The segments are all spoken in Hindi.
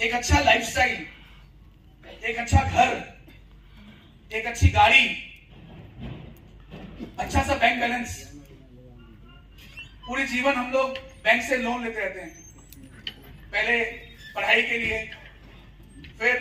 एक अच्छा लाइफस्टाइल, एक अच्छा घर, एक अच्छी गाड़ी, अच्छा सा बैंक बैलेंस। पूरे जीवन हम लोग बैंक से लोन लेते रहते हैं, पहले पढ़ाई के लिए, फिर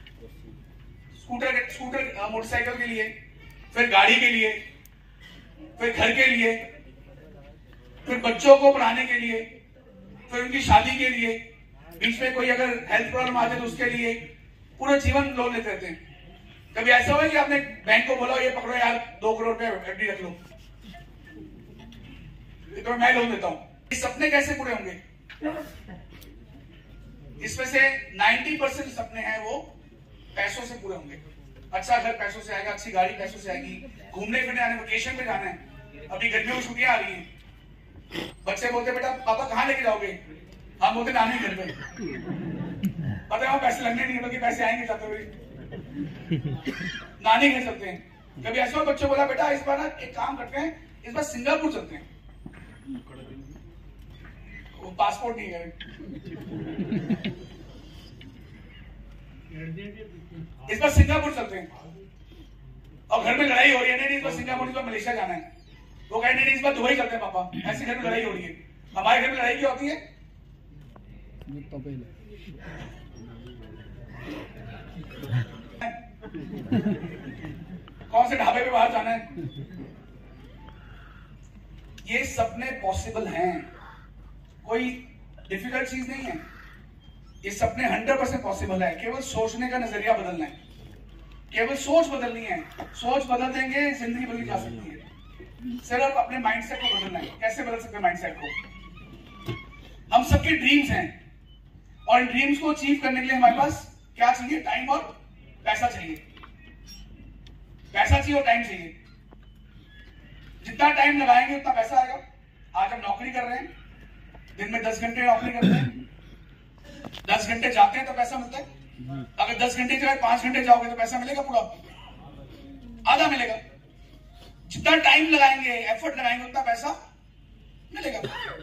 स्कूटर मोटरसाइकिल के लिए, फिर गाड़ी के लिए, फिर घर के लिए, फिर बच्चों को पढ़ाने के लिए, फिर उनकी शादी के लिए, बीच में कोई अगर हेल्थ प्रॉब्लम आ जाए तो उसके लिए पूरा जीवन लोन लेते रहते हैं। कभी ऐसा हुआ कि आपने बैंक को बोला ये पकड़ो यार 2 करोड़ रुपए एफडी रख लो, तो मैं लोन देता हूं। ये सपने कैसे पूरे होंगे? इसमें से 90% सपने हैं वो पैसों से पूरे होंगे। अच्छा घर पैसों से आएगा, अच्छी गाड़ी पैसों से आएगी, घूमने फिरने आने वेकेशन पे जाना है। अभी गर्मियों की छुट्टियां आ रही हैं, बच्चे बोलते बेटा पापा कहाँ लेके जाओगे? हम बोलते नानी घर पे। पता है वहां पैसे लगने नहीं, बल्कि पैसे आएंगे जाते हुए नानी घर चलते हैं। कभी ऐसा बच्चों बोला बेटा इस बार ना एक काम करते हैं, इस बार सिंगापुर चलते हैं। वो पासपोर्ट नहीं है, इस बार सिंगापुर चलते हैं। और घर में लड़ाई हो रही है, नहीं इस बार सिंगापुर, इस बार मलेशिया जाना है। वो कह नहीं इस बार दुबई चलते हैं पापा। ऐसे घर में लड़ाई हो रही है। हमारे घर में लड़ाई क्या होती है? कौन से ढाबे पे बाहर जाना है? ये सपने पॉसिबल हैं, कोई डिफिकल्ट चीज नहीं है। ये सपने 100% पॉसिबल है। केवल सोचने का नजरिया बदलना है, केवल सोच बदलनी है। सोच बदल देंगे जिंदगी बदल जा सकती है। सिर्फ अपने माइंडसेट को बदलना है। कैसे बदल सकते हैं माइंडसेट को? हम सबके ड्रीम्स हैं, और इन ड्रीम्स को अचीव करने के लिए हमारे पास क्या चाहिए? टाइम और पैसा चाहिए। पैसा चाहिए और टाइम चाहिए। जितना टाइम लगाएंगे उतना पैसा आएगा। आज हम नौकरी कर रहे हैं, दिन में 10 घंटे नौकरी करते हैं, 10 घंटे जाते हैं तो पैसा मिलता है। अगर 10 घंटे जाए 5 घंटे जाओगे तो पैसा मिलेगा पूरा? आधा मिलेगा। जितना टाइम लगाएंगे, एफर्ट लगाएंगे, उतना पैसा मिलेगा।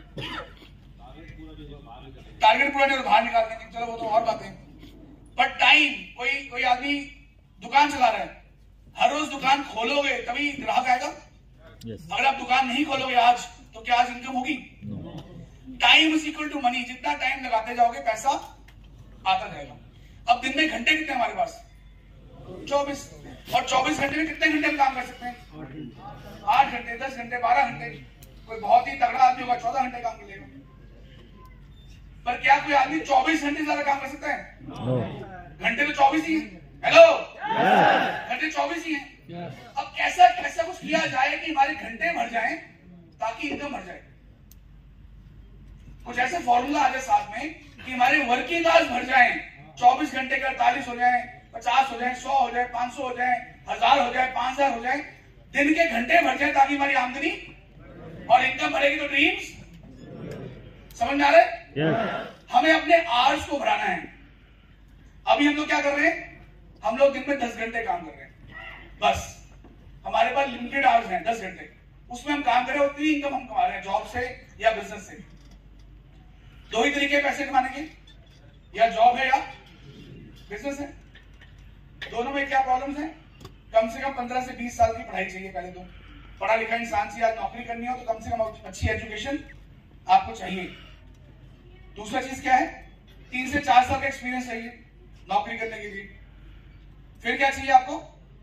टारगेट पूरा नहीं तो बाहर निकाल देंगे, चलो वो तो और बात है। पर टाइम, कोई आदमी दुकान चला रहा है, हर रोज दुकान खोलोगे तभी ग्राहक आएगा। अगर आप दुकान नहीं खोलोगे आज तो क्या आज इनकम होगी? Time is equal to money. जितना टाइम लगाते जाओगे पैसा आता जाएगा। अब दिन में घंटे कितने हमारे पास? 24। और 24 घंटे में कितने घंटे में काम कर सकते हैं? 8 घंटे, 10 घंटे, 12 घंटे। कोई बहुत ही तगड़ा आदमी होगा 14 घंटे काम कर लेगा। पर क्या कोई आदमी 24 घंटे ज्यादा काम कर सकता है? घंटे तो 24 ही है। हेलो, घंटे 24 ही है। अब कैसा कुछ किया जाए कि हमारे घंटे भर जाएं ताकि इनकम बढ़ जाए। कुछ ऐसे फॉर्मूला आ जाए साथ में कि हमारे वर्किंग आवर्स भर जाएं, 24 घंटे के 48 हो जाए, 50 हो जाए, 100 हो जाए, 500 हो जाए, 1000 हो जाए, 5000 हो जाए। दिन के घंटे भर जाए ताकि हमारी आमदनी और इनकम बढ़ेगी। तो ड्रीम्स समझ में आ रहे हैं? हमें अपने आवर्स को बढ़ाना है। अभी हम लोग क्या कर रहे हैं? हम लोग दिन में 10 घंटे काम कर रहे हैं, बस हमारे पास लिमिटेड आवर्स हैं 10 घंटे। उसमें हम काम कर रहे हैं, उतनी इनकम हम कमा रहे हैं जॉब से या बिजनेस से। 2 ही तरीके पैसे कमाने के, या जॉब है या बिजनेस है। दोनों में क्या प्रॉब्लम्स हैं? कम से कम 15 से 20 साल की पढ़ाई चाहिए। पहले तो पढ़ा लिखा इंसान चाहिए। आज नौकरी करनी हो तो कम से कम अच्छी एजुकेशन आपको चाहिए। दूसरा चीज क्या है? 3 से 4 साल का एक्सपीरियंस चाहिए नौकरी करने के लिए। फिर क्या चाहिए आपको?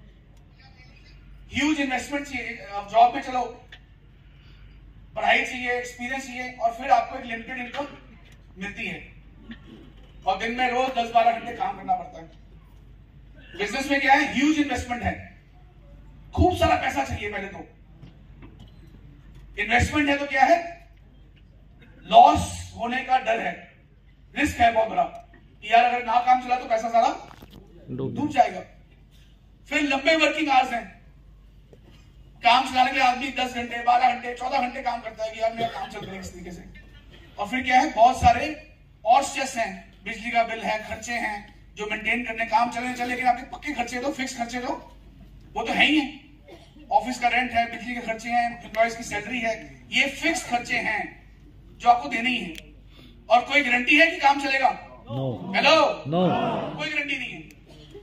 ह्यूज इन्वेस्टमेंट चाहिए। जॉब में चलो, पढ़ाई चाहिए, एक्सपीरियंस चाहिए, और फिर आपको एक लिमिटेड इनकम मिलती है। और दिन में रोज 10-12 घंटे काम करना पड़ता है। बिजनेस में क्या है? ह्यूज इन्वेस्टमेंट है, खूब सारा पैसा चाहिए। पहले तो इन्वेस्टमेंट है तो क्या है? लॉस होने का डर है, रिस्क है बहुत बड़ा कि यार अगर ना काम चला तो पैसा सारा डूब जाएगा। फिर लंबे वर्किंग आवर्स हैं। काम चलाने के लिए आदमी 10 घंटे, 12 घंटे, 14 घंटे काम करता है कि यार मेरा काम चल रहा है इस तरीके से। और फिर क्या है? बहुत सारे और स्ट्रेस हैं। बिजली का बिल है, खर्चे हैं जो मेंटेन करने, काम चले, लेकिन आपके पक्के खर्चे तो, फिक्स खर्चे तो वो तो है ही है। ऑफिस का रेंट है, बिजली के खर्चे हैं, एम्प्लॉयज की सैलरी है, ये फिक्स खर्चे हैं जो आपको देने ही है। और कोई गारंटी है कि काम चलेगा? हेलो, कोई गारंटी नहीं है।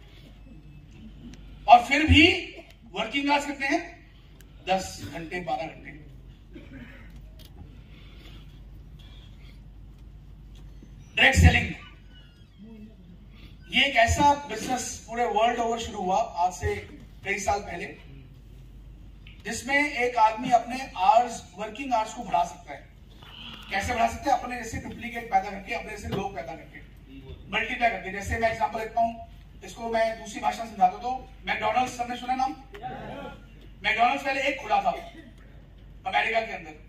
और फिर भी वर्किंग आवर्स कितने हैं? 10 घंटे 12 घंटे। डायरेक्ट सेलिंग ये एक ऐसा बिजनेस पूरे वर्ल्ड ओवर शुरू हुआ आज से कई साल पहले, जिसमें एक आदमी अपने आवर्स, वर्किंग आवर्स को बढ़ा सकता है। कैसे बढ़ा सकते हैं? अपने जैसे डुप्लीकेट पैदा करके, अपने जैसे लोग पैदा करके, मल्टीप्लाई करके। जैसे मैं एग्जांपल देता हूं, इसको मैं दूसरी भाषा में समझाता हूं। तो मैकडॉनल्ड्स, सबने सुना नाम? मैकडॉनल्ड्स पहले एक खुला था अमेरिका के अंदर।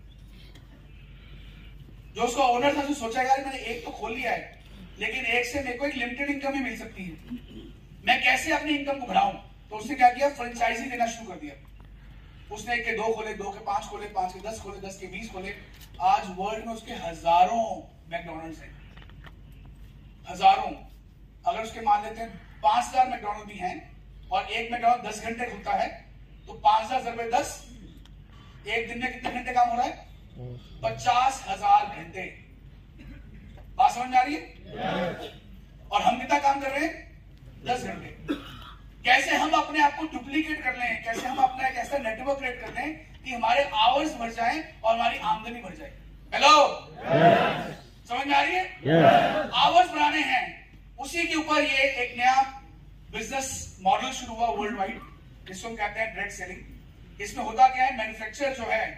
जो उसका ओनर था, जो सोचा यार मैंने एक तो खोल लिया है, लेकिन एक से मेरे को एक लिमिटेड इनकम ही मिल सकती है, मैं कैसे अपनी इनकम को बढ़ाऊं? तो उसने क्या किया? फ्रेंचाइजी देना शुरू कर दिया। उसने 1 के 2 खोले, 2 के 5 खोले, 5 के 10 खोले, 10 के 20 खोले। आज वर्ल्ड में उसके हजारों मैकडॉनल्ड्स हैं, हजारों। अगर उसके मान लेते हैं 5000 मैकडॉनल्ड भी हैं और एक मैकडॉनल्ड 10 घंटे खुलता है, तो 5000 रुपए 10, एक दिन में कितने घंटे काम हो रहा है? 50,000 घंटे। बात समझ में आ रही है? और हम कितना काम कर रहे हैं? 10 घंटे। कैसे हम अपने आप को डुप्लीकेट कर लें, कैसे हम अपना एक ऐसा नेटवर्क क्रिएट कर लें कि हमारे आवर्स बढ़ जाएं और हमारी आमदनी बढ़ जाए। हेलो, समझ में आ रही है? आवर्स बढ़ाने हैं, उसी के ऊपर ये एक नया बिजनेस मॉडल शुरू हुआ वर्ल्ड वाइड, जिसको हम कहते हैं डायरेक्ट सेलिंग। इसमें होता क्या है? मैन्युफैक्चरर जो है,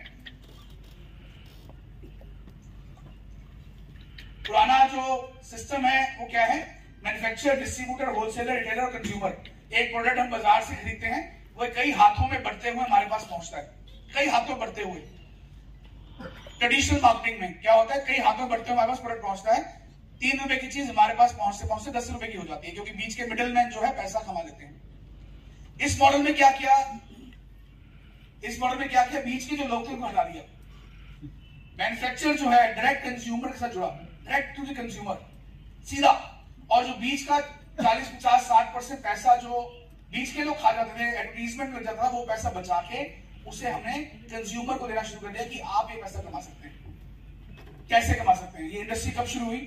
पुराना जो सिस्टम है वो क्या है? मैन्युफैक्चरर, डिस्ट्रीब्यूटर, होलसेलर, रिटेलर और कंज्यूमर। एक प्रोडक्ट हम बाजार से खरीदते हैं, वो कई हाथों में बढ़ते हुए हमारे पास पहुंचता है, कई हाथों बढ़ते हुए। ट्रेडिशनल मार्केटिंग में क्या होता है? कई हाथों बढ़ते हुए हमारे पास प्रोडक्ट पहुंचता है। 3 रुपए की चीज हमारे पास पहुंचते पहुंचते 10 रुपए की हो जाती है, क्योंकि बीच के मिडिलमैन जो है पैसा कमा लेते हैं। इस मॉडल में क्या किया? बीच के जो लोग थे उनको हटा दिया। मैन्युफैक्चरर जो है डायरेक्ट कंज्यूमर के साथ जुड़ा, डायरेक्ट टू द कंज्यूमर, सीधा। और जो बीच का 40, 50, 60% पैसा जो बीच के लोग खा जाते थे, एडवर्टीजमेंट मिल जाता था, वो पैसा बचा के उसे हमने कंज्यूमर को देना शुरू कर दिया कि आप ये पैसा कमा सकते हैं। कैसे कमा सकते हैं? ये इंडस्ट्री कब शुरू हुई?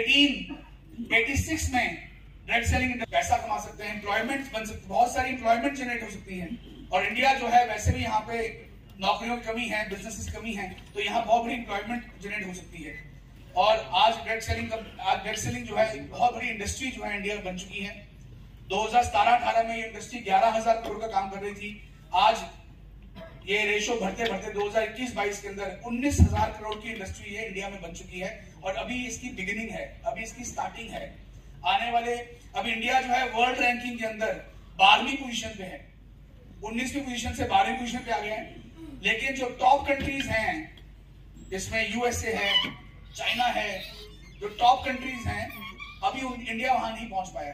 1886 में डायरेक्ट सेलिंग। पैसा कमा सकते हैं, एम्प्लॉयमेंट बन सकती, बहुत सारी एम्प्लॉयमेंट जनरेट हो सकती है। और इंडिया जो है वैसे भी यहाँ पे नौकरियों की कमी है, बिजनेसेस की कमी है, तो यहाँ बहुत बड़ी एम्प्लॉयमेंट जनरेट हो सकती है। और आज डायरेक्ट सेलिंग जो है एक बहुत बड़ी इंडस्ट्री जो है इंडिया में बन चुकी है। 2017-18 में ये इंडस्ट्री 11,000 करोड़ का काम कर रही थी। आज ये रेशो बढ़ते बढ़ते 2021-22 के अंदर 19,000 करोड़ की इंडस्ट्री है इंडिया में बन चुकी है। और अभी इसकी बिगिनिंग है, अभी इसकी स्टार्टिंग है। आने वाले, अभी इंडिया जो है वर्ल्ड रैंकिंग के अंदर 12वीं पोजीशन पे है, 19वीं पोजीशन से 12वीं पोजीशन पे आ गए हैं। लेकिन जो टॉप कंट्रीज हैं, जिसमें यूएसए है, चाइना है, जो टॉप कंट्रीज हैं, अभी इंडिया वहां नहीं पहुंच पाया।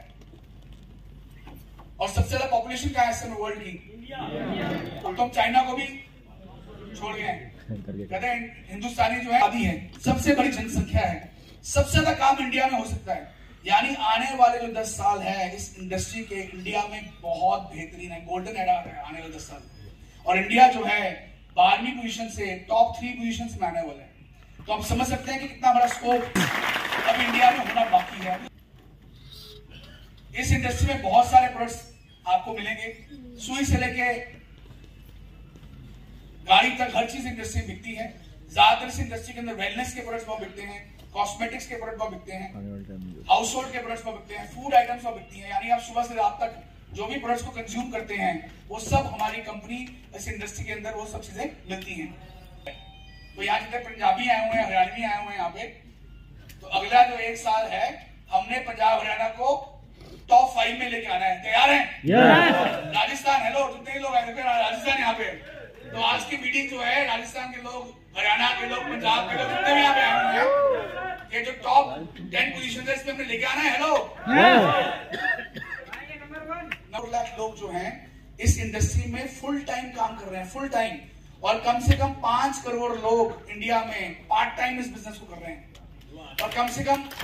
और सबसे ज्यादा पॉपुलेशन क्या है इस समय वर्ल्ड की? तो हम चाइना को भी छोड़ गए। कहते हैं हिंदुस्तानी जो है आदि है, सबसे बड़ी जनसंख्या है, सबसे ज्यादा काम इंडिया में हो सकता है। यानी आने वाले जो 10 साल है इस इंडस्ट्री के इंडिया में बहुत बेहतरीन है, गोल्डन एरा है आने वाले 10 साल। और इंडिया जो है 12वीं पोजीशन से टॉप 3 पोजीशन में आने वाला है। तो आप समझ सकते हैं कि कितना बड़ा स्कोप अब इंडिया में होना बाकी है। इस इंडस्ट्री में बहुत सारे प्रोडक्ट्स आपको मिलेंगे, सुई से लेके गाड़ी तक हर चीज इंडस्ट्री में बिकती है। ज्यादातर इस इंडस्ट्री के अंदर वेलनेस के प्रोडक्ट्स बहुत बिकते हैं, कॉस्मेटिक्स के प्रोडक्ट बहुत बिकते हैं, हाउस होल्ड के प्रोडक्ट्स बहुत बिकते हैं, फूड आइटम्स बहुत बिकती हैं। यानी आप सुबह से रात तक जो भी प्रोडक्ट्स को कंज्यूम करते हैं वो सब हमारी कंपनी इस इंडस्ट्री के अंदर वो सब चीजें मिलती हैं। तो यहाँ जितने पंजाबी आए हुए हैं, हरियाणवी आए हुए हैं यहाँ पे, तो अगला जो 1 साल है हमने पंजाब हरियाणा को टॉप 5 में लेके आना है। तैयार हैं? राजस्थान, हेलो, जितने लोग आए थे राजस्थान यहाँ पे, तो आज की मीटिंग जो है राजस्थान के लोग, हरियाणा के लोग, पंजाब के लोग, जितने भी यहाँ पे आए हुए हैं, ये जो टॉप 10 पोजीशन है इसमें हमने लेके आना है। हेलो, 9 लाख लोग जो हैं इस इंडस्ट्री में फुल टाइम काम कर रहे हैं, फुल टाइम। और कम से कम 5 करोड़ लोग इंडिया में पार्ट टाइम इस बिजनेस को कर रहे हैं। और कम से कम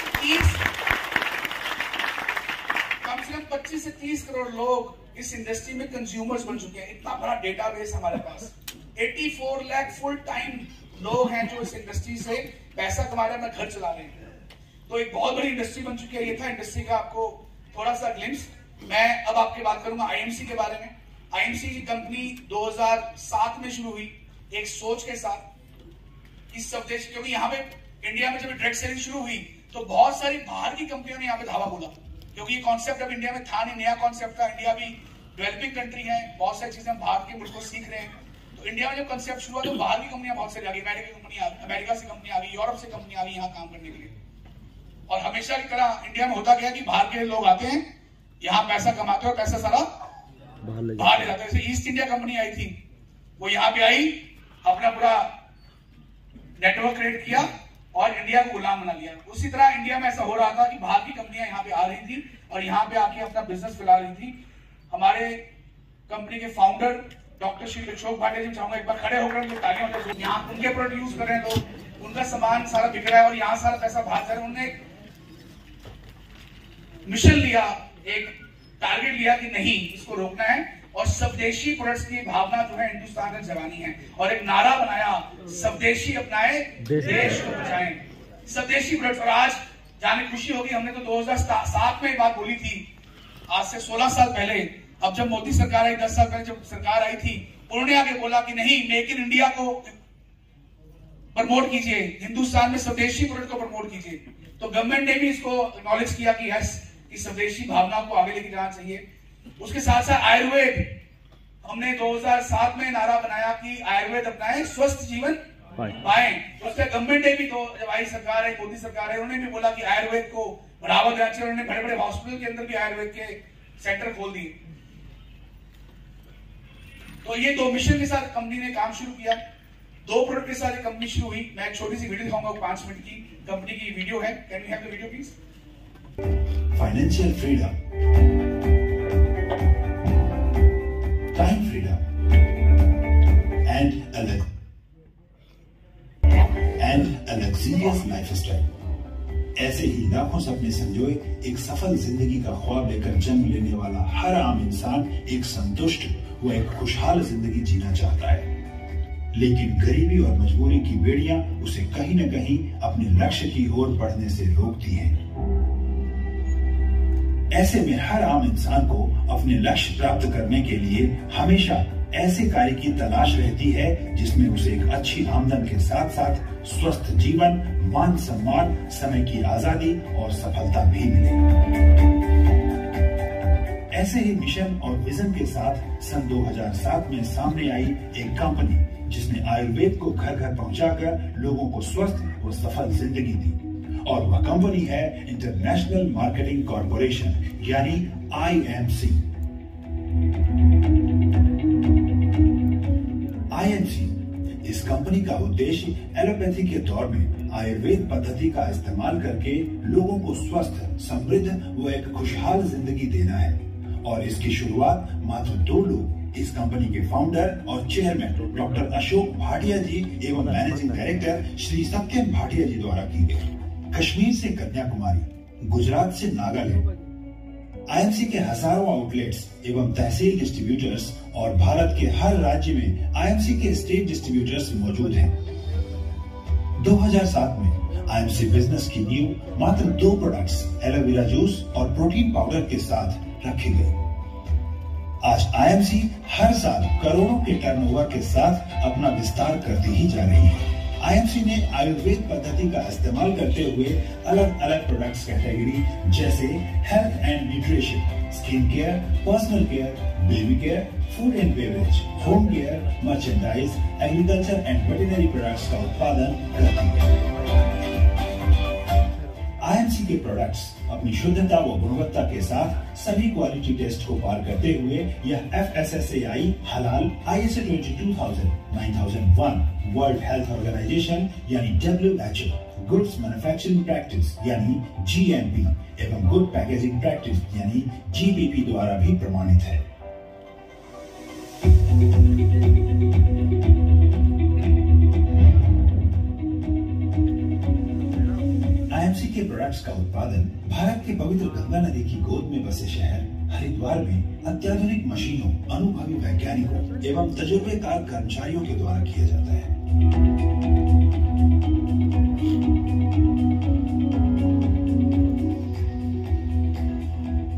25 से 30 करोड़ लोग इस इंडस्ट्री में कंज्यूमर्स बन चुके हैं। इतना बड़ा डेटाबेस हमारे पास। 84 लाख फुल टाइम लोग हैं जो इस इंडस्ट्री से पैसा कमा रहे हैं, अपना घर चला रहे हैं। तो एक बहुत बड़ी इंडस्ट्री बन चुकी है। ये था इंडस्ट्री का आपको थोड़ा सा ग्लिम्स। मैं अब आपकी बात करूंगा आईएमसी के बारे में। आईएमसी की कंपनी 2007 में शुरू हुई एक सोच के साथ इस सब देश, क्योंकि यहाँ पे इंडिया में जब ड्रग सेलिंग शुरू हुई तो बहुत सारी बाहर की कंपनियों ने यहाँ पे धावा बोला, क्योंकि ये कॉन्सेप्ट अब इंडिया में था नहीं, नया कॉन्सेप्ट था। इंडिया भी डेवलपिंग कंट्री है, बहुत सारी चीजें बाहर के मुल्कों सीख रहे हैं। तो इंडिया में जब कॉन्सेप्ट शुरू हुआ तो बाहर की कंपनियां बहुत सारी आ गई, अमेरिका से कंपनी आ गई, यूरोप से कंपनी आ गई यहाँ काम करने के लिए। और हमेशा की तरह इंडिया में होता गया कि बाहर के लोग आते हैं, यहाँ पैसा कमाते हैं और पैसा सारा बाहर ले जाते हैं। जैसे ईस्ट इंडिया कंपनी आई थी, वो यहाँ पे आई, अपना पूरा नेटवर्क क्रिएट किया और इंडिया को गुलाम बना लिया। उसी तरह इंडिया में ऐसा हो रहा था कि बाहर की कंपनियां यहाँ पे आ रही थी और यहाँ पे आके अपना बिजनेस फैला रही थी। हमारे कंपनी के फाउंडर डॉक्टर श्री अशोक भाटिया जी, चाहूंगा एक बार खड़े होकर उनको तालियां बजाएं। यहाँ उनके प्रोडक्ट यूज कर रहे हैं लोग, उनका सामान सारा बिक रहा है और यहाँ सारा पैसा बाहर जा रहा है। उन्होंने मिशन लिया, एक टारगेट लिया कि नहीं, इसको रोकना है और स्वदेशी प्रोडक्ट्स की भावना जो है हिंदुस्तान में जगानी है। और एक नारा बनाया, स्वदेशी अपनाए देश को बचाएं, स्वदेशी प्रोडक्ट्स। और आज जाने खुशी होगी, हमने तो 2007 में बात बोली थी, आज से 16 साल पहले। अब जब मोदी सरकार आई, 10 साल पहले जब सरकार आई थी, उन्होंने आगे बोला कि नहीं, मेक इन इंडिया को प्रमोट कीजिए, हिंदुस्तान में स्वदेशी प्रोडक्ट को प्रमोट कीजिए। तो गवर्नमेंट ने भी इसको एक्नॉलेज किया कि यस, इस स्वदेशी भावना को आगे लेके जाना चाहिए। उसके साथ साथ आयुर्वेद, हमने 2007 में नारा बनाया कि आयुर्वेद अपनाएं, स्वस्थ जीवन पाएं। तो उसका गवर्नमेंट ने भी, तो जब आई सरकार है, मोदी सरकार है, उन्होंने भी बोला कि आयुर्वेद को बढ़ावा देना चाहिए। उन्होंने बड़े बड़े हॉस्पिटल के अंदर भी आयुर्वेद के सेंटर खोल दिए। तो ये 2 मिशन के साथ कंपनी ने काम शुरू किया, 2 प्रोडक्ट के साथ कंपनी शुरू हुई। मैं एक छोटी सी वीडियो दिखाऊंगा, 5 मिनट की कंपनी की वीडियो है। Can we have the video please? Financial freedom, time freedom and a luxurious lifestyle। ऐसे ही लाखों सपने संजोए एक सफल जिंदगी का ख्वाब लेकर जन्म लेने वाला हर आम इंसान एक संतुष्ट व एक खुशहाल जिंदगी जीना चाहता है, लेकिन गरीबी और मजबूरी की बेड़ियां उसे कहीं न कहीं अपने लक्ष्य की ओर बढ़ने से रोकती हैं। ऐसे में हर आम इंसान को अपने लक्ष्य प्राप्त करने के लिए हमेशा ऐसे कार्य की तलाश रहती है जिसमें उसे एक अच्छी आमदन के साथ साथ स्वस्थ जीवन, मान सम्मान, समय की आजादी और सफलता भी मिले। ऐसे ही मिशन और विजन के साथ सन 2007 में सामने आई एक कंपनी जिसने आयुर्वेद को घर घर पहुंचाकर लोगों को स्वस्थ और सफल जिंदगी दी, और वह कंपनी है इंटरनेशनल मार्केटिंग कॉर्पोरेशन यानी IMC। IMC इस कंपनी का उद्देश्य एलोपैथी के दौर में आयुर्वेद पद्धति का इस्तेमाल करके लोगों को स्वस्थ, समृद्ध व एक खुशहाल जिंदगी देना है। और इसकी शुरुआत मात्र 2 लोग, इस कंपनी के फाउंडर और चेयरमैन डॉक्टर अशोक भाटिया जी एवं मैनेजिंग डायरेक्टर श्री सत्यम भाटिया जी द्वारा की गई। कश्मीर से कन्याकुमारी, गुजरात से नागालैंड, IMC के हजारों आउटलेट्स एवं तहसील डिस्ट्रीब्यूटर्स और भारत के हर राज्य में IMC के स्टेट डिस्ट्रीब्यूटर्स मौजूद हैं। 2007 में IMC बिजनेस की नींव मात्र 2 प्रोडक्ट्स एलोवेरा जूस और प्रोटीन पाउडर के साथ रखी गई। आज IMC हर साल करोड़ों के टर्नओवर के साथ अपना विस्तार करती ही जा रही है। IMC ने आयुर्वेद पद्धति का इस्तेमाल करते हुए अलग अलग प्रोडक्ट्स कैटेगरी जैसे health and nutrition, skin care, personal care, baby care, food and beverage, home care, merchandise, agriculture and veterinary products का उत्पादन करती है। IMC के प्रोडक्ट्स अपनी शुद्धता व गुणवत्ता के साथ सभी क्वालिटी टेस्ट को पार करते हुए यह FSSAI हलाल, ISO 22000, 9001, वर्ल्ड हेल्थ ऑर्गेनाइजेशन यानी WHO, गुड्स मैन्युफैक्चरिंग प्रैक्टिस यानी GMP एवं गुड पैकेजिंग प्रैक्टिस यानी GPP द्वारा भी प्रमाणित है। IMC के प्रोडक्ट्स का उत्पादन भारत के पवित्र गंगा नदी की गोद में बसे शहर हरिद्वार में अत्याधुनिक मशीनों, अनुभवी वैज्ञानिकों एवं तजुर्बेकार कर्मचारियों के द्वारा किया जाता है।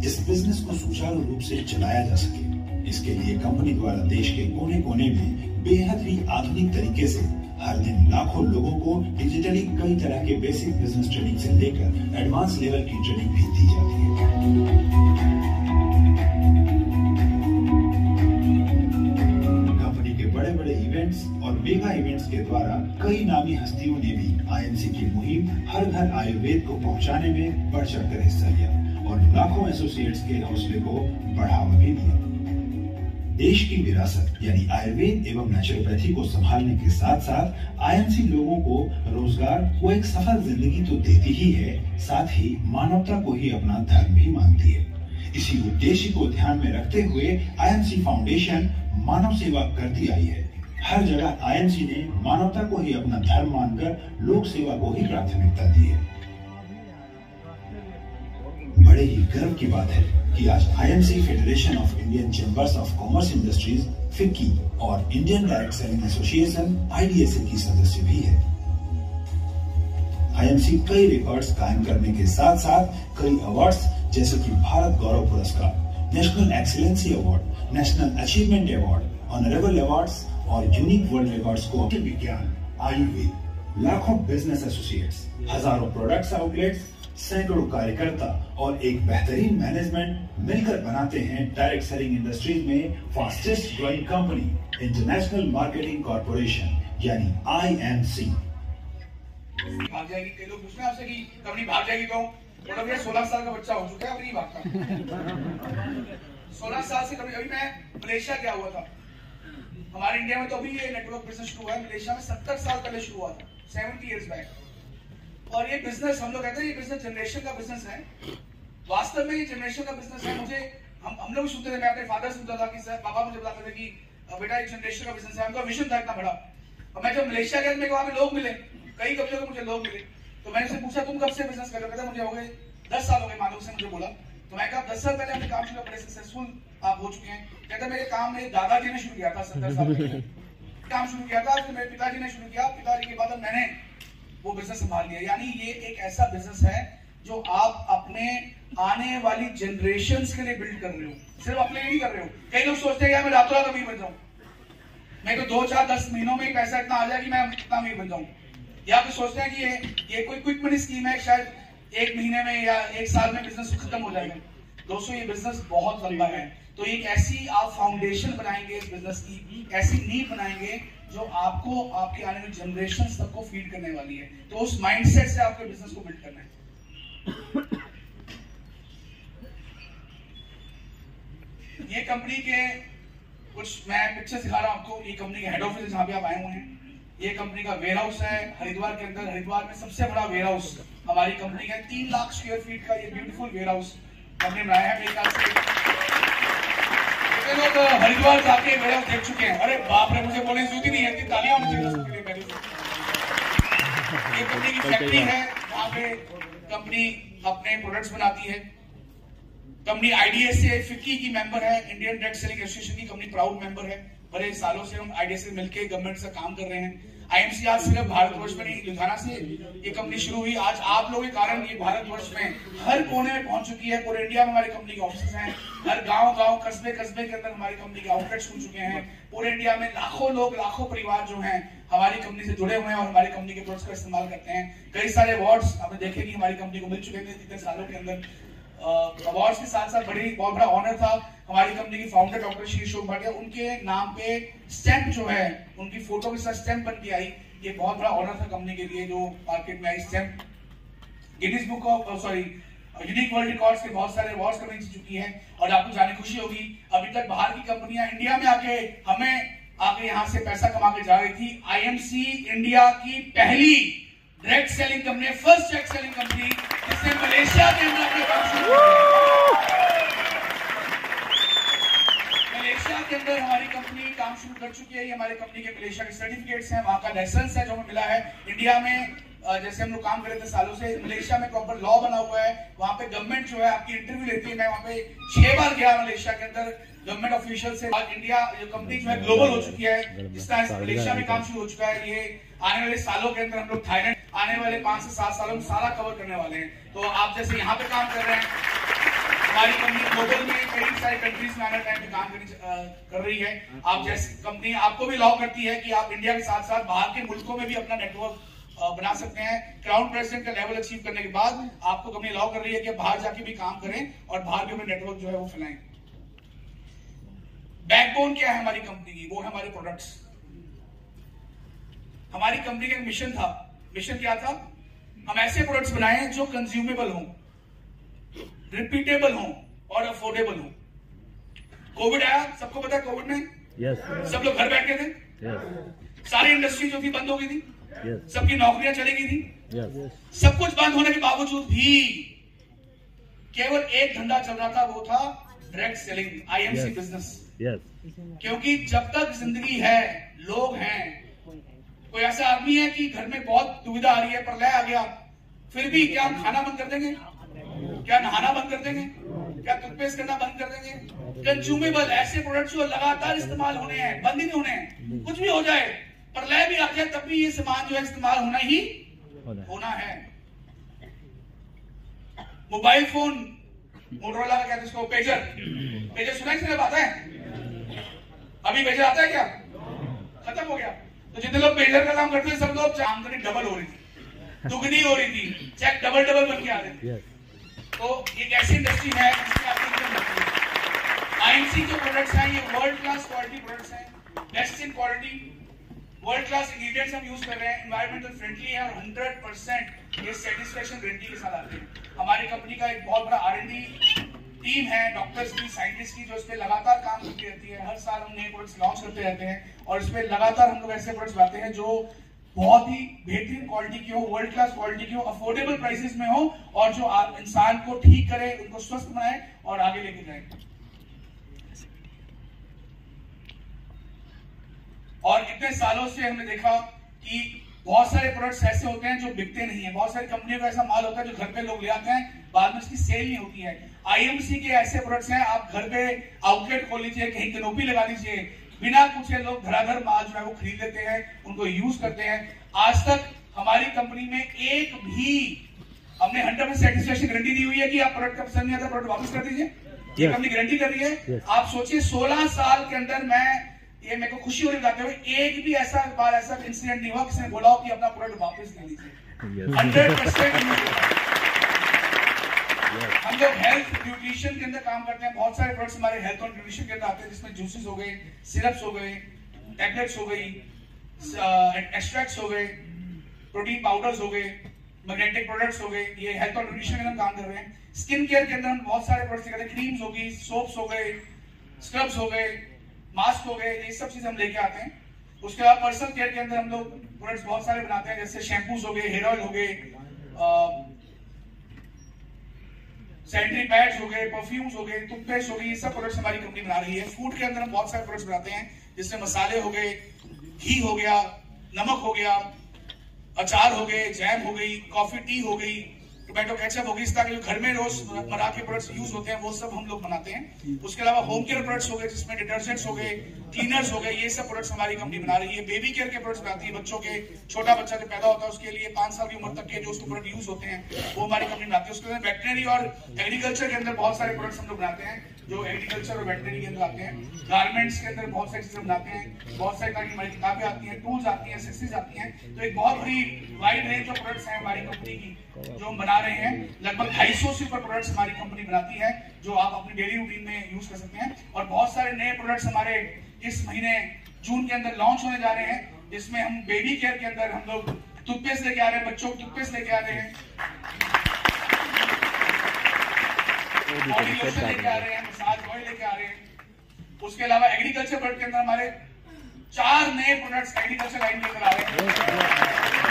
इस बिजनेस को सुचारू रूप से चलाया जा सके। इसके लिए कंपनी द्वारा देश के कोने कोने में बेहद ही आधुनिक तरीके से हर दिन लाखों लोगों को डिजिटली कई तरह के बेसिक बिजनेस ट्रेनिंग से लेकर एडवांस लेवल की ट्रेनिंग भी दी जाती है। कंपनी के बड़े बड़े इवेंट्स और मेगा इवेंट्स के द्वारा कई नामी हस्तियों ने भी आईएमसी की मुहिम हर घर आयुर्वेद को पहुंचाने में बढ़ चढ़कर हिस्सा लिया और लाखों एसोसिएट्स के हौसले को बढ़ावा भी दिया। देश की विरासत यानी आयुर्वेद एवं नेचुरोपैथी को संभालने के साथ साथ आईएमसी लोगों को रोजगार व एक सफल जिंदगी तो देती ही है, साथ ही मानवता को ही अपना धर्म भी मानती है। इसी उद्देश्य को ध्यान में रखते हुए आईएमसी फाउंडेशन मानव सेवा करती आई है। हर जगह आईएमसी ने मानवता को ही अपना धर्म मानकर लोक सेवा को ही प्राथमिकता दी है। बड़े ही गर्व की बात है कि आज IMC federation of Indian chambers of commerce industries FICCI और Indian direct selling association IDSA की सदस्य भी है। आईएमसी कई रिकॉर्ड्स कायम करने के साथ साथ कई अवार्ड्स जैसे कि भारत गौरव पुरस्कार, national excellency award, national achievement award, honourable awards और यूनिक वर्ल्ड रिकॉर्ड्स को विज्ञान, आयुर्वेद, लाखों बिजनेस एसोसिएट्स, हजारों प्रोडक्ट्स आउटलेट्स, सैकड़ों कार्यकर्ता और एक बेहतरीन मैनेजमेंट मिलकर बनाते हैं डायरेक्ट सेलिंग इंडस्ट्रीज में fastest growing company international marketing corporation यानी आईएमसी। भाग जाएगी, कई लोग पूछते हैं आपसे कि कंपनी भाग जाएगी तो मतलब ये 16 साल का बच्चा हो चुका है, अब नहीं भागता। 16 साल से कभी मैं मलेशिया गया हुआ था। हमारे इंडिया में तो अभी ये नेटवर्क बिजनेस शुरू हुआ है, मलेशिया में 70 साल पहले शुरू हुआ था, 70 इयर्स बैक। और ये बिजनेस हम लोग कहते हैं ये बिजनेस जनरेशन का बिजनेस है। वास्तव में ये जनरेशन का बिजनेस है। मुझे हम लोग सुनते थे, मैं अपने फादर से सुनता था कि सर पापा मुझे बताते थे कि बेटा एक जनरेशन का बिजनेस है। उनका विजन था इतना बड़ा। और मैं जब मलेशिया गया मेरे को वहां पे लोग मिले, कई कंपनियों के मुझे लोग मिले, तो मैंने उनसे पूछा तुम कब से बिजनेस कर रहे हो? कहता मुझे हो गए 10 साल हो गए। मालूम से मुझे बोला तो मैं कहा 10 साल पहले अपने काम शुरू किया, बड़े सक्सेसफुल आप हो चुके हैं। कहता मेरे काम मेरे दादाजी ने शुरू किया था 70 साल पहले काम शुरू किया था, फिर मेरे पिताजी ने शुरू किया, पिताजी के बाद मैंने वो बिजनेस संभाल लिया। यानी ये एक ऐसा बिजनेस है जो आप अपने आने वाली जनरेशंस के लिए बिल्ड कर रहे हो, सिर्फ अपने लिए नहीं कर रहे हो। कई लोग सोचते हैं यार मैं रातों रात अमीर बन जाऊं, मैं तो 2, 4, 10 महीनों में पैसा इतना आ जाए कि मैं इतना अमीर बन जाऊं। या फिर सोचते हैं कि ये कोई क्विक मनी स्कीम है, शायद 1 महीने में या 1 साल में बिजनेस खत्म हो जाएगा। दोस्तों ये बिजनेस बहुत लंबा है, तो एक ऐसी आप फाउंडेशन बनाएंगे इस बिजनेस की, ऐसी नींव बनाएंगे जो आपको आपके आने वाली जनरेशन तक को फीड करने वाली है। तो उस माइंडसेट से आपके बिजनेस को बिल्ड करना है। ये कंपनी के कुछ मैं पिक्चर दिखा रहा हूं आपको। ये कंपनी के हेड ऑफिस जहां पे आप आए हुए हैं, ये कंपनी का वेयर हाउस है हरिद्वार के अंदर। हरिद्वार में सबसे बड़ा वेयर हाउस हमारी कंपनी का 3 लाख स्क्वायर फीट का ये ब्यूटीफुल वेयर हाउस हमने बनाया है। मेरे ख्याल से लोग हरिद्वार जाके वेयर हाउस देख चुके हैं। अरे बाप रे, मुझे बोलने की जरूरत ही नहीं है, तालियां होनी चाहिए उसके लिए पहले से। ये कंपनी की फैक्ट्री है जहां पे कंपनी अपने प्रोडक्ट्स बनाती है। कंपनी आईडीएसए फिक्की की मेंबर है, इंडियन डायरेक्ट सेलिंग एसोसिएशन की कंपनी प्राउड मेंबर है। बड़े सालों से हम आईडीएसए मिलकर गवर्नमेंट से काम कर रहे हैं। आईएमसी आज सिर्फ भारतवर्ष में नहीं, लुधियाना से ये कंपनी शुरू हुई। आज आप लोगों के कारण ये भारतवर्ष में हर कोने में पहुंच चुकी है। पूरे इंडिया में हमारी कंपनी के ऑफिस हैं, हर गांव कस्बे के अंदर हमारी कंपनी के आउटलेट्स खुल चुके हैं। पूरे इंडिया में लाखों लोग, लाखों परिवार जो हैं हमारी कंपनी से जुड़े हुए हैं और हमारी कंपनी के प्रोडक्ट्स का इस्तेमाल करते हैं। कई सारे अवार्ड्स आपने देखे कि हमारी कंपनी को मिल चुके थे इतने सालों के अंदर। अवार्ड्स के साथ साथ बहुत बड़ा ऑनर था हमारी कंपनी की फाउंडर डॉक्टर श्री अशोक भाटिया, उनके नाम पे स्टैंप जो है उनकी फोटो के साथ स्टैंप बन के आई। ये बहुत बड़ा ऑनर था कंपनी के लिए जो मार्केट में आई stamp. Guinness book of unique world records के बहुत सारे अवार्ड्स कंपनी जीत चुकी है। और आपको जाने खुशी होगी अभी तक बाहर की कंपनियां इंडिया में आके यहाँ से पैसा कमा के जा रही थी। आईएमसी इंडिया की पहली direct selling company, first direct selling company जिसने मलेशिया के अंदर अपने काम शुरू किया। मलेशिया के अंदर हमारी कंपनी काम शुरू कर चुकी है। ये हमारी कंपनी के मलेशिया के सर्टिफिकेट्स हैं, वहां का लाइसेंस है जो हमें मिला है। इंडिया में जैसे हम लोग काम कर रहे थे सालों से, मलेशिया में प्रॉपर लॉ बना हुआ है। वहां पे गवर्नमेंट जो है आपकी इंटरव्यू लेती है। मैं वहां पे 6 बार गया मलेशिया के अंदर गवर्नमेंट ऑफिशियल से। आज इंडिया ये कंपनी जो है ग्लोबल हो चुकी है। जिस तरह मलेशिया में काम शुरू हो चुका है, ये आने वाले सालों के अंदर हम लोग थाईलैंड आने वाले 5 से 7 सालों में सारा कवर करने वाले हैं। तो आप जैसे यहाँ पे काम कर रहे हैं हमारी कंपनी ग्लोबल में कई सारे कंट्रीज में आने टाइम पे काम कर रही है। आप जैसे कंपनी आपको भी अलाउ करती है कि आप इंडिया के साथ साथ बाहर के मुल्कों में भी अपना नेटवर्क बना सकते हैं। क्राउन प्रेसिडेंट का लेवल अचीव करने के बाद आपको कंपनी अलाउ कर रही है कि बाहर जाके भी काम करें और बाहर के अपने नेटवर्क जो है वो फैलाएं। बैकबोन क्या है हमारी कंपनी की? वो है हमारे प्रोडक्ट्स। हमारी कंपनी का एक मिशन था। मिशन क्या था? हम ऐसे प्रोडक्ट्स बनाए जो कंज्यूमेबल हों, रिपीटेबल हों और अफोर्डेबल हों। कोविड आया, सबको पता है कोविड में सब लोग घर बैठ गए थे। सारी इंडस्ट्री जो थी बंद हो गई थी। सबकी नौकरियां चली गई थी। सब कुछ बंद होने के बावजूद भी केवल एक धंधा चल रहा था, वो था डायरेक्ट सेलिंग, आईएमसी बिजनेस। क्योंकि जब तक जिंदगी है, लोग हैं, कोई ऐसा आदमी है कि घर में बहुत दुविधा आ रही है, प्रलय आ गया, फिर भी क्या हम खाना बंद कर देंगे? क्या नहाना बंद कर देंगे? क्या टूथपेस्ट करना बंद कर देंगे? कंज्यूमेबल ऐसे प्रोडक्ट जो लगातार इस्तेमाल होने हैं, बंद ही नहीं होने हैं। कुछ भी हो जाए, प्रलय भी आ जाए, तब भी ये सामान जो है इस्तेमाल होना है। मोबाइल फोन, मोटरोला का कहते हैं इसको, पेजर सुना किसने आता है? अभी पेजर आता है क्या? खत्म हो गया। तो जितने लोग पेजर का काम करते हैं सब लोग आमदनी डबल हो रही थी, दुगनी हो रही थी, चेक डबल बन के आ रहे थे। तो ये कैसी इंडस्ट्री है जिसमें आपकी इनकम लगती है? आईएमसी जो प्रोडक्ट्स हैं ये वर्ल्ड क्लास क्वालिटी प्रोडक्ट्स हैं, best in quality, world class ingredients हम यूज कर रहे हैं, एनवायरमेंटल फ्रेंडली है और 100% ये सेटिस्फेक्शन गारंटी के साथ आते हैं। हमारी कंपनी का एक बहुत बड़ा R&D टीम है, डॉक्टर्स की, साइंटिस्ट की, जो इस पे लगातार काम करती रहती है। हर साल हम नए प्रोडक्ट्स लॉन्च करते रहते हैं और इस पे लगातार हम लोग ऐसे प्रोडक्ट्स लाते हैं जो बहुत ही बेहतरीन क्वालिटी की हो, वर्ल्ड क्लास क्वालिटी की हो, अफोर्डेबल प्राइसेस में हो और जो इंसान को ठीक करे, उनको स्वस्थ बनाए और आगे लेके जाए। और इतने सालों से हमने देखा कि बहुत सारे प्रोडक्ट्स ऐसे होते हैं जो बिकते नहीं है। बहुत सारी कंपनियों का ऐसा माल होता है जो घर पे लोग ले आते हैं, बाद में उसकी सेल नहीं होती है। आईएमसी के ऐसे प्रोडक्ट्स हैं, आप घर पे आउटलेट खोल लीजिए, कहीं कैनोपी लगा लीजिए, बिना पूछे लोग धड़ाधड़ माल जो है वो खरीद लेते हैं, उनको यूज करते हैं। आज तक हमारी कंपनी में एक भी हमने 100% सेटिस्फेक्शन गारंटी दी हुई है कि आप प्रोडक्ट का पसंद नहीं आता प्रोडक्ट वापस कर दीजिए। ये कंपनी गारंटी कर रही है। आप सोचिए 16 साल के अंदर ये मेरे को खुशी हो रही बताते हुए एक भी ऐसा इंसिडेंट नहीं हुआ किसी ने बोला हो कि अपना प्रोडक्ट वापस ले लीजिए। 100% हम लोग हेल्थ न्यूट्रिशन के अंदर काम करते हैं। बहुत सारे प्रोडक्ट्स हमारे हेल्थ और न्यूट्रिशन के अंदर आते हैं, जिसमें जूसेस हो गए, सिरप्स हो गए, टैबलेट्स हो गई, एक्सट्रैक्ट्स हो गए, प्रोटीन पाउडर्स हो गए, मैग्नेटिक प्रोडक्ट्स हो गए। ये हेल्थ और न्यूट्रिशन के अंदर काम कर रहे हैं। स्किन केयर के अंदर हम बहुत सारे प्रोडक्ट्स करते हैं, क्रीम्स हो गई, सोप्स हो गए, स्क्रब्स हो गए, मास्क हो गए, ये सब चीज हम लेके आते हैं। उसके बाद पर्सनल केयर के अंदर हम लोग प्रोडक्ट्स बहुत सारे बनाते हैं, जैसे शैम्पूज हो गए, हेयर ऑयल हो गए, सैनिटरी पैड्स हो गए, परफ्यूम्स हो गए, टूथपेस्ट हो गई, ये सब प्रोडक्ट्स हमारी कंपनी बना रही है। फूड के अंदर हम बहुत सारे प्रोडक्ट्स बनाते हैं, जिसमें मसाले हो गए, घी हो गया, नमक हो गया, अचार हो गए, जैम हो गई, कॉफी टी हो गई, टोमेटो केचप होगी। इस तरह के जो घर में रोज मरा के प्रोडक्ट्स यूज होते हैं वो सब हम लोग बनाते हैं। उसके अलावा होम केयर प्रोडक्ट्स हो गए, जिसमें डिटर्जेंट्स हो गए, क्लीनर्स हो गए, ये सब प्रोडक्ट्स हमारी कंपनी बना रही है। बेबी केयर के प्रोडक्ट्स बनाती है, बच्चों के, छोटा बच्चा जो पैदा होता है उसके लिए 5 साल की उम्र तक के जो उसको प्रोडक्ट यूज होते हैं वो हमारी कंपनी बनाती है। उसके अंदर वेटनरी और एग्रीकल्चर के अंदर बहुत सारे प्रोडक्ट्स हम लोग बनाते हैं जो एग्रीकल्चर और वेटनरी के अंदर आते हैं। गारमेंट्स के अंदर बहुत सारी चीजें बनाते हैं, बहुत सारी तरह की हमारी किताबें आती हैं, टूल्स आती हैं, एक्सेसरीज आती हैं। तो एक बहुत बड़ी वाइड रेंज ऑफ प्रोडक्ट्स हैं हमारी कंपनी की जो हम बना रहे हैं। लगभग 250 से ऊपर प्रोडक्ट्स हमारी कंपनी बनाती है जो आप अपनी डेली रूटीन में यूज कर सकते हैं। और बहुत सारे नए प्रोडक्ट्स हमारे इस महीने जून के अंदर लॉन्च होने जा रहे हैं, जिसमें हम बेबी केयर के अंदर हम लोग टूथपेस्ट लेके आ रहे हैं, बच्चों को टूथपेस्ट लेके आ रहे हैं, बॉडी लोशन लेके आ रहे हैं, मसाज ऑयल लेके आ रहे हैं। उसके अलावा एग्रीकल्चर प्रोडक्ट के अंदर हमारे 4 नए प्रोडक्ट्स एग्रीकल्चर लाइन लेकर आ रहे हैं।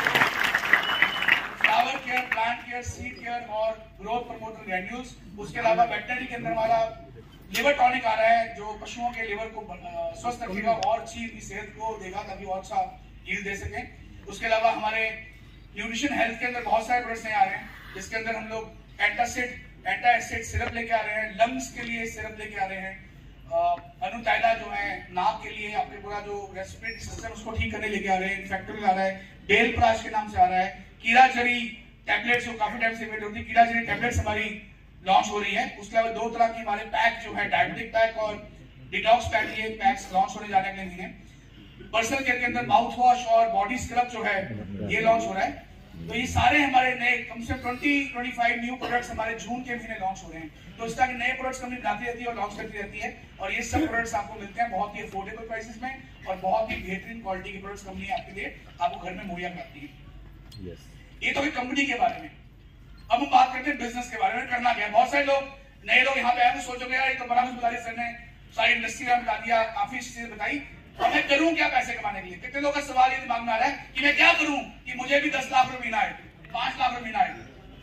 Flower care, plant care, seed care और ग्रोथ प्रमोटर ग्रैन्यूल्स। उसके अलावा वेटनरी के अंदर हमारा लिवर टॉनिक आ रहा है जो पशुओं के लिवर को स्वस्थ रखेगा और अच्छी सेहत को देगा ताकि वो अच्छा यील्ड दे सके। उसके अलावा हमारे न्यूट्रिशन हेल्थ के अंदर बहुत सारे प्रोडक्ट्स आ रहे हैं, जिसके अंदर हम लोग एंटासिड सिरप लेके आ रहे हैं, लंग्स के लिए सिरप लेके आ रहे हैं, अनुतैला जो है नाक के लिए, आपके पूरा जो रेस्पिरेटरी सिस्टम उसको ठीक करने लेके आ रहे हैं, इन्फेक्टर आ रहा है, बेल प्राश के नाम से आ रहा है, कीड़ा जड़ी टैबलेट्स जो काफी टाइम से वेट होती है, कीड़ा जड़ी टैबलेट्स हमारी लॉन्च हो रही है। उसके अलावा 2 तरह की हमारे पैक जो है, डायबिटिक पैक और डिटॉक्स पैक, ये पैक्स लॉन्च होने जाने के लिए। पर्सनल केयर के अंदर माउथ वॉश और बॉडी स्क्रब जो है ये लॉन्च हो रहा है। तो ये सारे हमारे नए कम से कम 20-25 न्यू प्रोडक्ट्स हमारे जून के महीने लॉन्च हो रहे हैं। तो इस तरह के नए प्रोडक्ट्स कंपनी बनाती रहती है और लॉन्च करती रहती है, और ये सब प्रोडक्ट्स आपको मिलते हैं बहुत ही अफोर्डेबल प्राइसेस में और बहुत ही बेहतरीन क्वालिटी के प्रोडक्ट्स कंपनी आपके लिए आपको घर में मुहैया कराती है। ये तो कंपनी के बारे में। अब हम बात करते हैं बिजनेस के बारे में, करना क्या है। बहुत सारे लोग नए लोग यहाँ पे आए तो सोचोगे यार ये तो बड़ा कुछ बता दिया सर ने, सारी इंडस्ट्री का बता दिया, काफी चीजें बताई, और मैं करूं क्या पैसे कमाने के लिए। कितने लोगों का सवाल ये दिमाग में आ रहा है कि मैं क्या करूं कि मुझे भी 10 लाख रुपए महीना है, 5 लाख रुपए महीना है।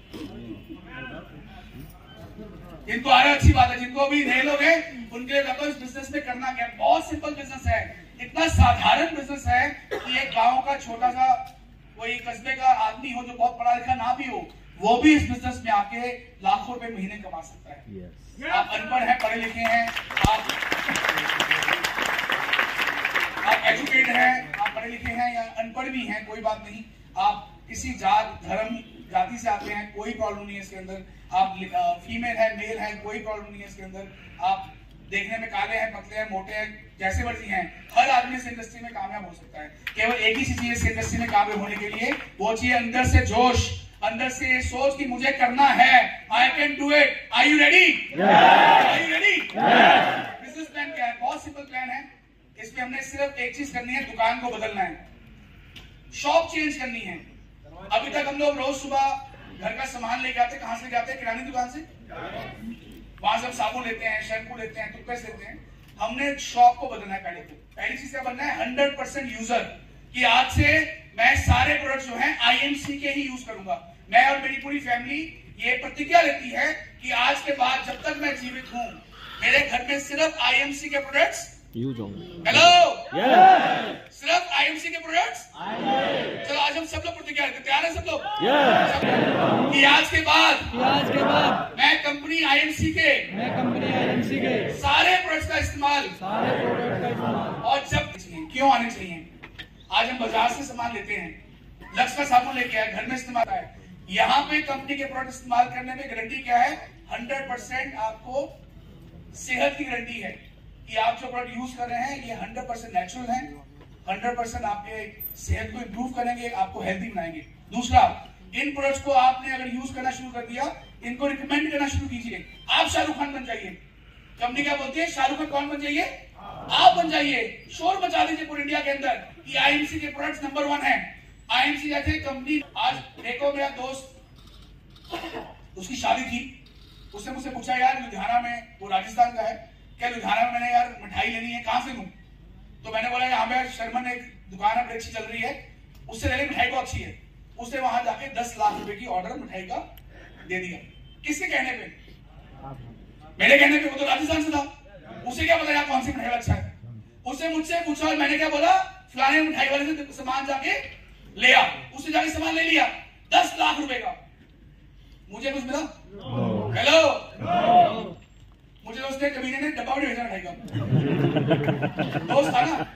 इनको आ रहा है, अच्छी बात है। जिनको भी नए लोग हैं उनके लिए बताओ इस बिजनेस में करना क्या है। बहुत सिंपल बिजनेस है, इतना साधारण बिजनेस है कि एक गांव का छोटा सा कोई कस्बे का आदमी हो जो बहुत पढ़ा लिखा ना भी हो, वो भी इस बिजनेस में आके लाखों रुपए महीने कमा सकता है। आप अनपढ़ हैं, पढ़े लिखे हैं, आप एजुकेटेड हैं, आप पढ़े लिखे हैं या अनपढ़ भी हैं, कोई बात नहीं। आप किसी जात धर्म जाति से आते हैं, कोई प्रॉब्लम नहीं है इसके अंदर। आप फीमेल है, मेल है, कोई प्रॉब्लम नहीं है इसके अंदर। आप देखने में काले हैं, पतले हैं, मोटे हैं, जैसे मर्जी हैं, हर आदमी इस इंडस्ट्री में कामयाब हो सकता है। केवल एक ही चीज इस इंडस्ट्री में कामयाब होने के लिए, वो चाहिए अंदर से जोश, अंदर से ये सोच कि मुझे करना है, I can do it. Are you ready? Are you ready? Business plan क्या है? बहुत सिंपल प्लान है। इसमें हमने सिर्फ एक चीज करनी है, दुकान को बदलना है, शॉप चेंज करनी है। अभी तक हम लोग रोज सुबह घर का सामान लेके आते, कहां से जाते हैं? किरानी दुकान से। वहां से हम साबुन लेते हैं, शैम्पू लेते हैं, टूथपेस्ट लेते हैं। हमने शॉप को बदलना है। पहली चीज क्या बनना है? 100% यूजर, कि आज से मैं सारे प्रोडक्ट जो हैं आईएमसी के ही यूज करूंगा। मैं और मेरी पूरी फैमिली ये प्रतिज्ञा लेती है कि आज के बाद जब तक मैं जीवित हूं, मेरे घर में सिर्फ आईएमसी के प्रोडक्ट्स यूज होंगे। हेलो, सिर्फ आईएमसी के प्रोडक्ट्स। चलो आज हम सब लोग प्रतिज्ञा लेते हैं, तैयार है सब लोग? कि आज के बाद मैं कंपनी आईएमसी के सारे प्रोडक्ट्स का इस्तेमाल और जब क्यों आने चाहिए। आज हम बाजार से सामान लेते हैं, लक्स का साबुन लेके आए, घर में इस्तेमाल है। यहाँ पे कंपनी के प्रोडक्ट इस्तेमाल करने में गारंटी क्या है? 100% आपको सेहत की गारंटी है कि आप जो प्रोडक्ट यूज कर रहे हैं ये 100% नेचुरल है, 100% आपके सेहत को इंप्रूव करेंगे, आपको हेल्दी बनाएंगे। दूसरा, इन प्रोडक्ट्स को आपने अगर यूज करना शुरू कर दिया, इनको रिकमेंड करना शुरू कीजिए। आप शाहरुख खान बन जाइए। कंपनी क्या बोलती है? शाहरुख खान कौन बन जाइए? आप बन जाइए। शोर मचा दीजिए पूरे इंडिया के अंदर कि आईएमसी के प्रोडक्ट्स नंबर 1 है। आईएमसी जैसे कंपनी, आज देखो मेरा दोस्त, उसकी शादी थी, उसने मुझसे पूछा यार लुधियाना में, वो राजस्थान का है, क्या लुधियाना में मैंने यार मिठाई लेनी है, कहां से लूं? तो मैंने बोला यहाँ पे शर्मन एक दुकान है, बड़ी अच्छी चल रही है, उससे ले ली, मिठाई बहुत अच्छी है। उसने वहां जाके 10 लाख रुपए की ऑर्डर मिठाई का दे दिया। किसके कहने पे? मेरे कहने पे। वो तो राजस्थान से था, उसे क्या पता यार कौन सी मिठाई अच्छा है। उसने मुझसे पूछा और मैंने क्या बोला, फलाने मिठाई वाले से सामान जाके ले आ। उसने जाके सामान ले लिया 10 लाख रुपए का। मुझे कुछ मिला? हेलो, मुझे उसने कभी ने डब्बा भी भेजा मिठाई का, दोस्त था ना।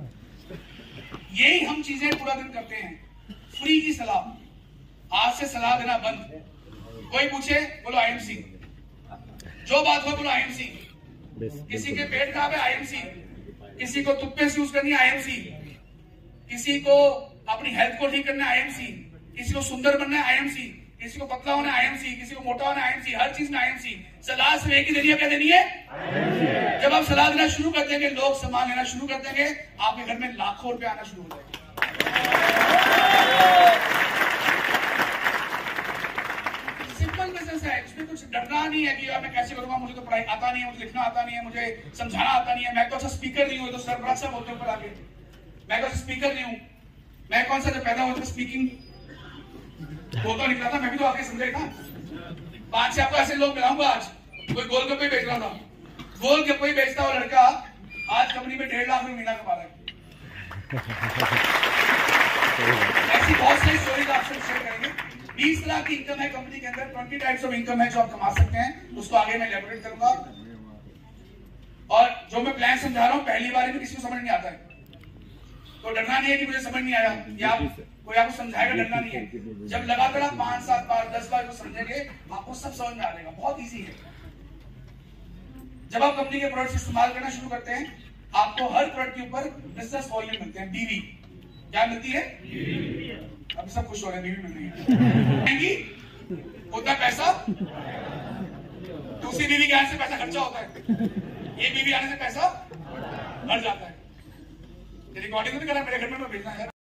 यही हम चीजें पूरा दिन करते हैं। फ्री की सलाह, आज से सलाह देना बंद। कोई पूछे बोलो आईएमसी, जो बात हो बोलो आईएमसी। किसी के पेट खराब है आईएमसी, किसी को टूथपेस्ट यूज करनी है आईएमसी, किसी को अपनी हेल्थ को ठीक करना है आईएमसी, किसी को सुंदर बनना है आईएमसी, किसी को पतला होना है आईएमसी, किसी को मोटा होना है आईएमसी। हर चीज में आईएमसी। सलाह सिर्फ एक ही देनी है, क्या देनी है? जब आप सलाह देना शुरू कर देंगे, लोग सामान लेना शुरू कर देंगे, आपके घर में लाखों रुपए आना शुरू हो जाएंगे। सिंपल बिजनेस है, इसमें कुछ डरना नहीं है कि यार मैं कैसे करूंगा, मुझे तो पढ़ाई आता नहीं है, मुझे लिखना आता नहीं है, मुझे समझाना आता नहीं है, मैं तो अच्छा स्पीकर नहीं हूं। तो सरबराह साहब बोलते ऊपर आके, मैं तो अच्छा स्पीकर नहीं हूं। मैं कौन सा जब पैदा हुआ था स्पीकिंग बोलता निकला था, मैं भी तो आके समझा था। 5 से आपको ऐसे लोग मिलाऊंगा। आज कोई गोलगप्पे बेच रहा था, गोलगप्पे बेचता हुआ लड़का आज कंपनी में 1.5 लाख रुपए महीना कमा रहा है। ऐसी बहुत सारी स्टोरीज आपसे शेयर करेंगे। 20 लाख की इनकम है कंपनी के अंदर, 20 टाइप्स ऑफ इनकम है जो आप कमा सकते हैं, उसको आगे मैं एलैबोरेट करूंगा। और जो मैं प्लान समझा रहा हूं, पहली बार में किसी को समझ नहीं आता है, तो डरना नहीं है कि मुझे समझ नहीं आया, या कोई आपको समझाएगा, डरना नहीं है। जब लगातार आप 5, 7 बार 10 बार को समझेंगे, आपको सब समझ में आ जाएगा। बहुत इजी है। जब आप कंपनी के प्रोडक्ट इस्तेमाल करना शुरू करते हैं, आपको हर प्रोडक्ट के ऊपर बिजनेस वॉल्यूम मिलते हैं, बीवी। क्या मिलती है? अब सब खुश हो रहे हैं, बीवी मिल रही है। उतना पैसा दूसरी बीवी के आने से पैसा खर्चा होता है, ये बीवी आने से पैसा बढ़ जाता है। रिकॉर्डिंग तो नहीं करना, मेरे घर में भेजना है।